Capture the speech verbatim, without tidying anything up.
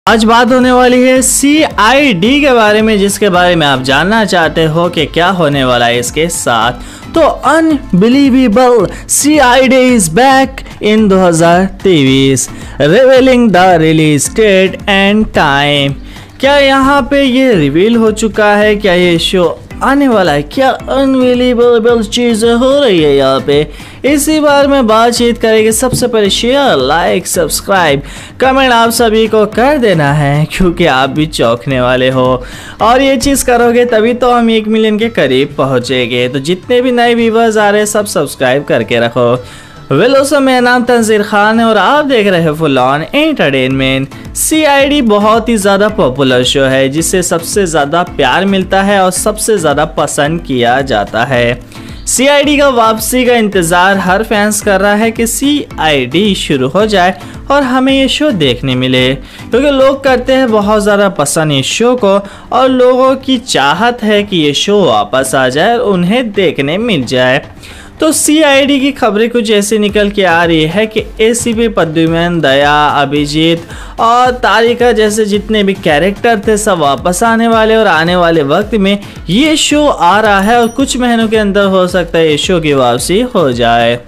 आज बात होने वाली है सी आई डी के बारे में, जिसके बारे में आप जानना चाहते हो कि क्या होने वाला है इसके साथ। तो unbelievable, C I D is back in दो हज़ार तेईस, revealing the release date and time. क्या यहाँ पे ये रिवील हो चुका है? क्या ये शो आने वाला है? क्या अनबिलीवेबल चीज़ें हो रही है यहाँ पे? इसी बार में बातचीत करेंगे। सबसे पहले शेयर, लाइक, सब्सक्राइब, कमेंट आप सभी को कर देना है, क्योंकि आप भी चौंकने वाले हो और ये चीज़ करोगे तभी तो हम एक मिलियन के करीब पहुँचेंगे। तो जितने भी नए व्यूवर्स आ रहे हैं सब सब्सक्राइब करके रखो। वेलो सो, मेरा नाम तंजीर खान है और आप देख रहे हैं full on entertainment. C I D बहुत ही ज़्यादा पॉपुलर शो है जिससे सबसे ज़्यादा प्यार मिलता है और सबसे ज़्यादा पसंद किया जाता है। सी आई डी का वापसी का इंतज़ार हर फैंस कर रहा है कि सी आई डी शुरू हो जाए और हमें ये शो देखने मिले, क्योंकि लोग करते हैं बहुत ज़्यादा पसंद इस शो को और लोगों की चाहत है कि ये शो वापस आ जाए और उन्हें देखने मिल जाए। तो सी आई डी की खबरें कुछ ऐसी निकल के आ रही है कि A C P Pradyuman, Daya, Abhijeet और तारिका जैसे जितने भी कैरेक्टर थे सब वापस आने वाले और आने वाले वक्त में ये शो आ रहा है और कुछ महीनों के अंदर हो सकता है ये शो की वापसी हो जाए।